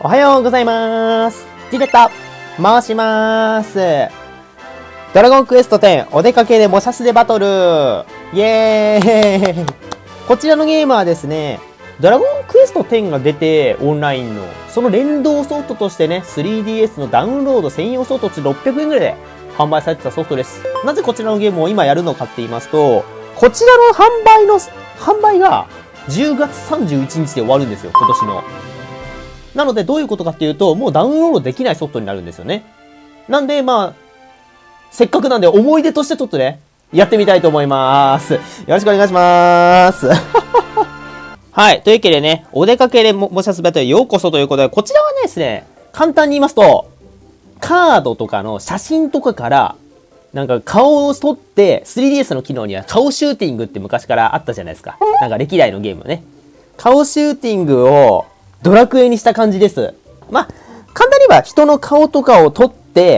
おはようございます。ティレッタ、回しまーす。ドラゴンクエスト10、お出かけで模写スでバトル。イエーイ。こちらのゲームはですね、ドラゴンクエスト10が出て、オンラインの、その連動ソフトとしてね、3DS のダウンロード専用ソフト600円ぐらいで販売されてたソフトです。なぜこちらのゲームを今やるのかって言いますと、こちらの販売が10月31日で終わるんですよ、今年の。なので、どういうことかっていうと、もうダウンロードできないソフトになるんですよね。なんで、せっかくなんで思い出としてちょっとね、やってみたいと思います。よろしくお願いします。はい。というわけでね、お出かけで模写すべてへようこそということで、こちらはねですね、簡単に言いますと、カードとかの写真とかから、なんか顔を撮って、3DS の機能には顔シューティングって昔からあったじゃないですか。なんか歴代のゲームね。顔シューティングをドラクエにした感じです。簡単に言えば人の顔とかを撮って、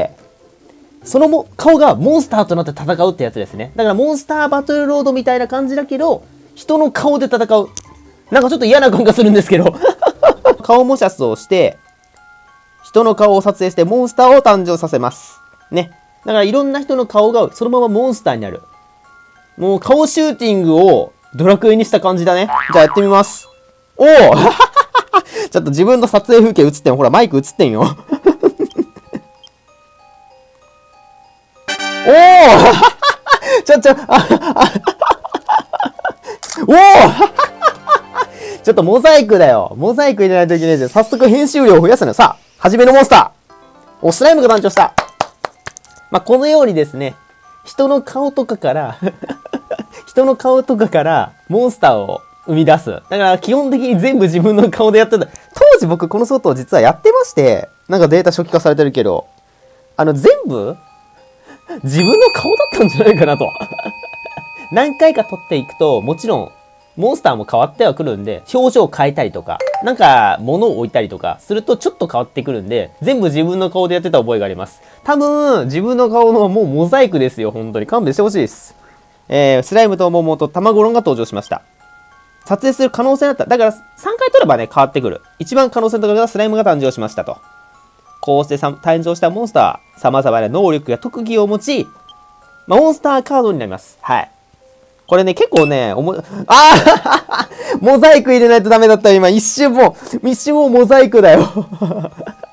その顔がモンスターとなって戦うってやつですね。だからモンスターバトルロードみたいな感じだけど、人の顔で戦う。なんかちょっと嫌な感がするんですけど。顔模写をして、人の顔を撮影してモンスターを誕生させます。ね。だからいろんな人の顔がそのままモンスターになる。もう顔シューティングをドラクエにした感じだね。じゃあやってみます。おおちょっと自分の撮影風景映ってん。ほら、マイク映ってんよ。おおおおちょっとモザイクだよ。モザイク入れないといけないじゃん。早速編集量を増やすのよ。さあ、初めのモンスター。スライムが誕生した。このようにですね、人の顔とかからモンスターを生み出す。だから基本的に全部自分の顔でやってた。当時僕このソフトを実はやってまして、なんかデータ初期化されてるけど、全部自分の顔だったんじゃないかなと。何回か撮っていくと、もちろん、モンスターも変わってはくるんで、表情を変えたりとか、なんか物を置いたりとかするとちょっと変わってくるんで、全部自分の顔でやってた覚えがあります。多分、自分の顔のもうモザイクですよ、本当に。勘弁してほしいです。スライムとモモと卵ロンが登場しました。撮影する可能性だった。だから3回撮ればね、変わってくる。一番可能性の高いスライムが誕生しましたと。こうして誕生したモンスターは、様々な能力や特技を持ち、モンスターカードになります。はい。これね、結構ね、モザイク入れないとダメだったよ、今。一瞬もうモザイクだよ。というわ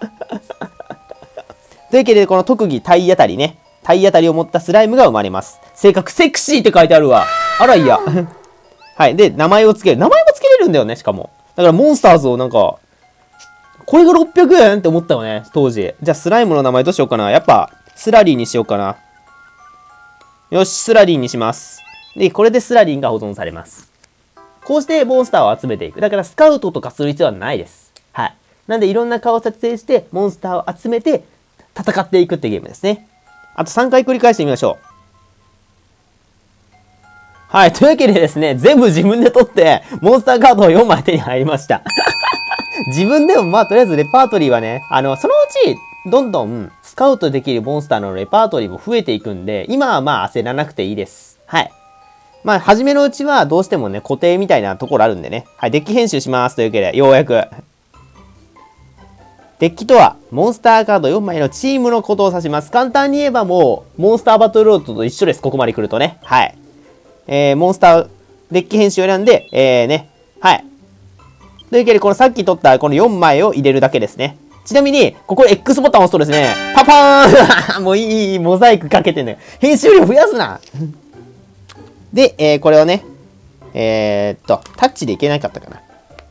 けで、この特技、体当たりね。体当たりを持ったスライムが生まれます。性格、セクシーって書いてあるわ。あら、いや。はい。で、名前をつける。名前もつけれるんだよね、しかも。だから、モンスターズをなんか、これが600円って思ったよね、当時。じゃあ、スライムの名前どうしようかな。やっぱ、スラリーにしようかな。よし、スラリーにします。で、これでスラリンが保存されます。こうしてモンスターを集めていく。だからスカウトとかする必要はないです。はい。なんでいろんな顔を撮影して、モンスターを集めて戦っていくってゲームですね。あと3回繰り返してみましょう。はい。というわけでですね、全部自分で取って、モンスターカードを4枚手に入りました。自分でもとりあえずレパートリーはね、そのうち、どんどんスカウトできるモンスターのレパートリーも増えていくんで、今は焦らなくていいです。はい。初めのうちはどうしてもね、固定みたいなところあるんでね。はい、デッキ編集します。というわけで、ようやく。デッキとは、モンスターカード4枚のチームのことを指します。簡単に言えばもう、モンスターバトルロードと一緒です。ここまで来るとね。はい。モンスター、デッキ編集を選んで、はい。というわけで、このさっき取ったこの4枚を入れるだけですね。ちなみに、ここ X ボタンを押すとですね、パパーンもういい、モザイクかけてね。編集量増やすなで、これをね、タッチでいけなかったかな。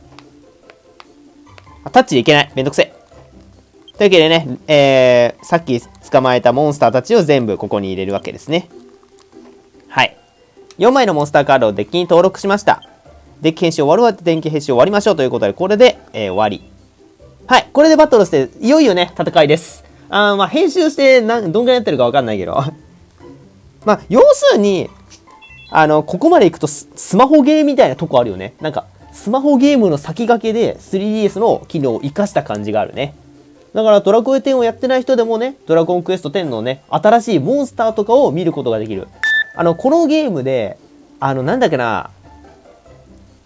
タッチでいけない。めんどくせえ。というわけでね、さっき捕まえたモンスターたちを全部ここに入れるわけですね。はい。4枚のモンスターカードをデッキに登録しました。デッキ編集終わるわって電気編集終わりましょうということで、これで、終わり。はい。これでバトルして、いよいよね、戦いです。編集して、どんぐらいやってるかわかんないけど。要するに、ここまで行くとスマホゲーみたいなとこあるよね。なんか、スマホゲームの先駆けで 3DS の機能を活かした感じがあるね。だからドラクエ10をやってない人でもね、ドラゴンクエスト10のね、新しいモンスターとかを見ることができる。このゲームで、なんだっけな、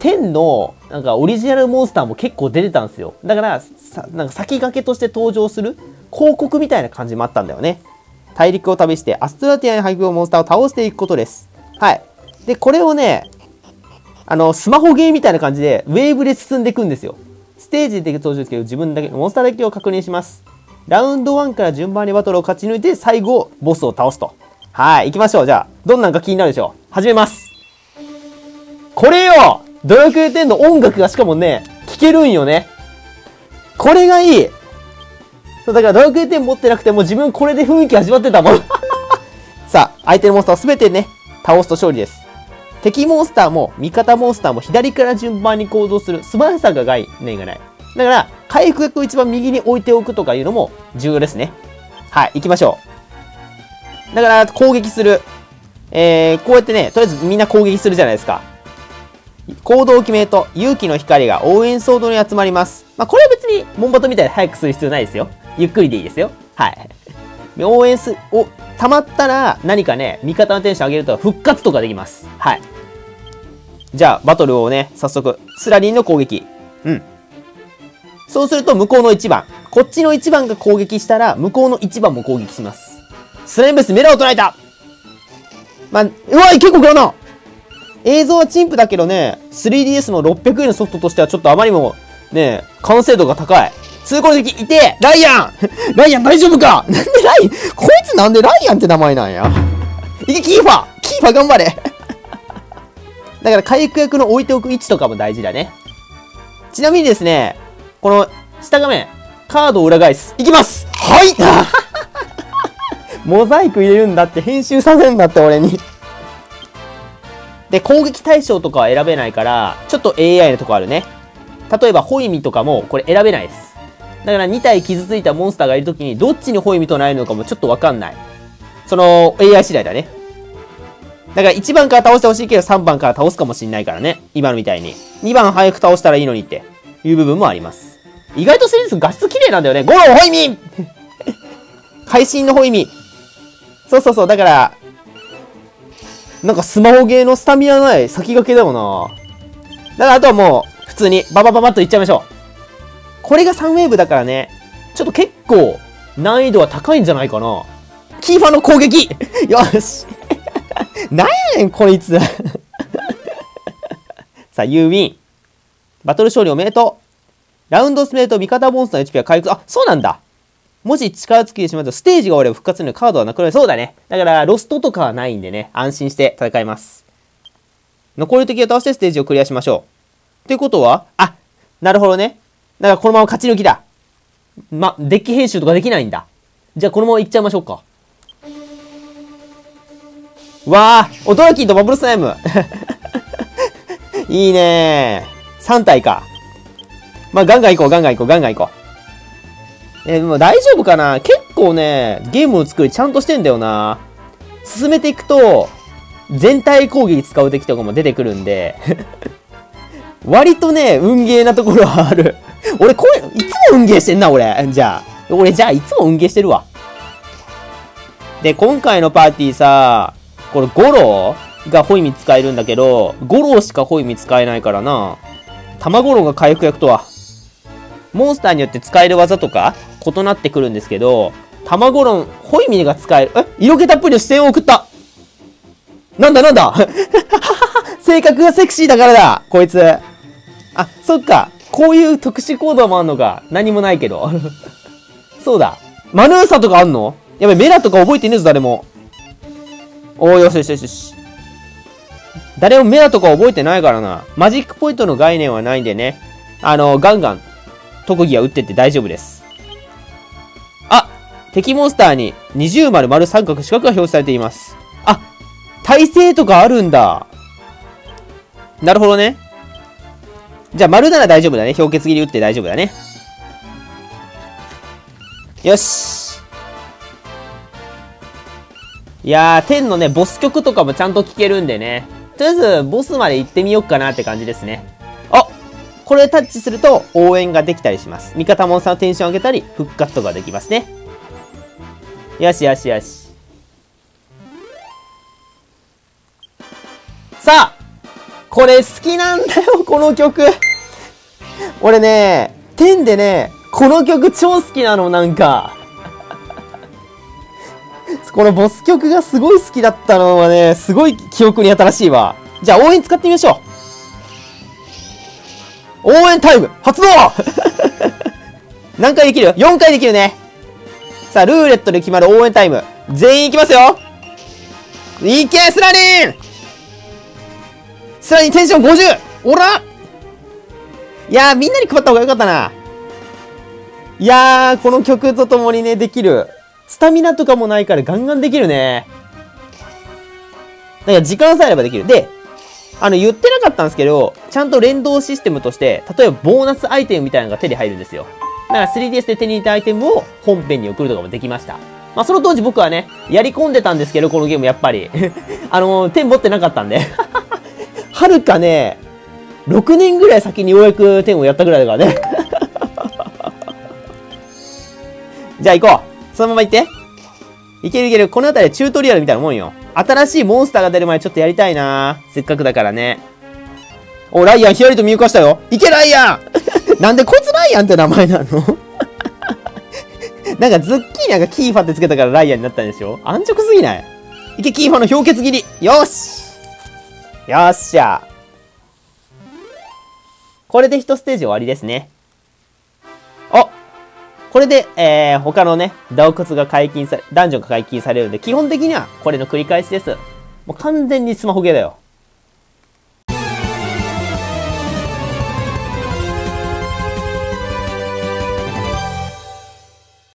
10の、なんかオリジナルモンスターも結構出てたんですよ。だから、なんか先駆けとして登場する広告みたいな感じもあったんだよね。大陸を旅してアストラティアに配合モンスターを倒していくことです。はい。で、これをね、スマホゲーみたいな感じで、ウェーブで進んでいくんですよ。ステージで登場ですけど、自分だけ、モンスターだけを確認します。ラウンド1から順番にバトルを勝ち抜いて、最後、ボスを倒すと。はい、行きましょう。じゃあ、どんなんか気になるでしょう。始めます。これよドラクエ10の音楽がしかもね、聴けるんよね。これがいい。そう、だからドラクエ10持ってなくても自分これで雰囲気味わってたもん。さあ、相手のモンスターを全てね、倒すと勝利です。敵モンスターも味方モンスターも左から順番に行動する素早さが概念がない。だから、回復薬を一番右に置いておくとかいうのも重要ですね。はい、行きましょう。だから、攻撃する。こうやってね、とりあえずみんな攻撃するじゃないですか。行動を決めると、勇気の光が応援ソードに集まります。まあ、これは別に、モンバトみたいに早くする必要ないですよ。ゆっくりでいいですよ。はい。応援溜まったら、何かね、味方のテンション上げると復活とかできます。はい。じゃあ、バトルをね、早速、スラリンの攻撃。うん。そうすると、向こうの1番。こっちの1番が攻撃したら、向こうの1番も攻撃します。スライムベース、メラを捉えた。まあ、うわい、結構食らうな。映像は陳腐だけどね、3DS の600円のソフトとしてはちょっとあまりにも、ね、完成度が高い。通行敵、いてライアンライアン大丈夫かなんでライこいつなんでライアンって名前なんやいけ、キーファ頑張れだから回復薬の置いておく位置とかも大事だね。ちなみにですね、この下画面、カードを裏返す。いきますはいモザイク入れるんだって、編集させんだって俺にで、攻撃対象とかは選べないから、ちょっと AI のとこあるね。例えば、ホイミとかもこれ選べないです。だから2体傷ついたモンスターがいるときに、どっちにホイミとなるのかもちょっとわかんない。その AI 次第だね。だから1番から倒してほしいけど3番から倒すかもしんないからね。今のみたいに。2番早く倒したらいいのにっていう部分もあります。意外とセリス画質綺麗なんだよね。ゴロホイミ会心のホイミ。そうそうそう。だから、なんかスマホゲーのスタミナない先駆けだよな。だからあとはもう、普通にババババッといっちゃいましょう。これが3ウェーブだからね、ちょっと結構難易度は高いんじゃないかな。キーファの攻撃よしなんやねん、こいつさあ、You win。バトル勝利おめでとう。ラウンド進めると味方モンスターの HP は回復。あ、そうなんだ。もし力尽きてしまうとステージが終われば復活するのでカードはなくなる。そうだね。だからロストとかはないんでね、安心して戦います。残り敵を倒してステージをクリアしましょう。ってことは、あ、なるほどね。だからこのまま勝ち抜きだ。デッキ編集とかできないんだ。じゃあこのままいっちゃいましょうか。わー、オトラキンとバブルスライム。いいねー。3体か。まあ、ガンガン行こう。もう大丈夫かな？結構ね、ゲームの作りちゃんとしてんだよな。進めていくと、全体攻撃使う敵とかも出てくるんで、割とね、運ゲーなところはある。俺、これ、いつも運ゲーしてんな、俺。じゃあ、いつも運ゲーしてるわ。で、今回のパーティーさ、これ、ゴロがホイミ使えるんだけど、ゴロしかホイミ使えないからな。卵ロが回復役とは。モンスターによって使える技とか異なってくるんですけど、卵ロン、ホイミが使える。色気たっぷりの視線を送った。なんだ性格がセクシーだからだこいつ。あ、そっか。こういう特殊行動もあんのか。何もないけど。そうだ。マヌーサとかあんの？やばい、メラとか覚えてねえぞ、誰も。よし。誰もメラとか覚えてないからな。マジックポイントの概念はないんでね。ガンガン、特技は打ってって大丈夫です。あ、敵モンスターに二重丸、丸、三角、四角が表示されています。あ、耐性とかあるんだ。なるほどね。じゃあ丸なら大丈夫だね。氷結切り打って大丈夫だね。よし。いやー、10のね、ボス曲とかもちゃんと聴けるんでね。とりあえず、ボスまで行ってみようかなって感じですね。あ、これタッチすると応援ができたりします。味方モンスターのテンション上げたり、復活とかできますね。よし。さあ、 これ好きなんだよ、この曲。俺ね、10でね、この曲超好きなの、なんか。このボス曲がすごい好きだったのはね、すごい記憶に新しいわ。じゃあ応援使ってみましょう。応援タイム発動何回できる？ 4 回できるね。さあ、ルーレットで決まる応援タイム。全員いきますよ。いけ、スラリンスラリンテンション 50! おらいやー、みんなに配った方がよかったな。いやー、この曲とともにね、できる。スタミナとかもないからガンガンできるね。だから時間さえあればできる。で、言ってなかったんですけど、ちゃんと連動システムとして、例えばボーナスアイテムみたいなのが手に入るんですよ。だから 3DS で手に入れたアイテムを本編に送るとかもできました。まあ、その当時僕はね、やり込んでたんですけど、このゲームやっぱり。手持ってなかったんで。はるかね、6年ぐらい先にようやく10をやったぐらいだからね。じゃあ行こう。そのまま行って。いけるいける。この辺りチュートリアルみたいなもんよ。新しいモンスターが出る前ちょっとやりたいな。せっかくだからね。お、ライアンひらりと見浮かしたよ。いけライアンなんでこいつライアンって名前なのなんかズッキーナがキーファってつけたからライアンになったんでしょ？安直すぎない？いけ、キーファの氷結切り。よしよっしゃ。これで1ステージ終わりですね。お、これで、他のね、ダンジョンが解禁されるので、基本的にはこれの繰り返しです。もう完全にスマホゲーだよ。